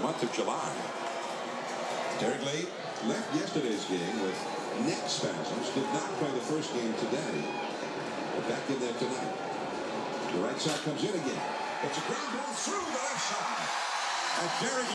month of July. Derek Lowe left yesterday's game with neck spasms. Did not play the first game today. But back in there tonight. The right side comes in again. It's a ground ball through the left side. And Derek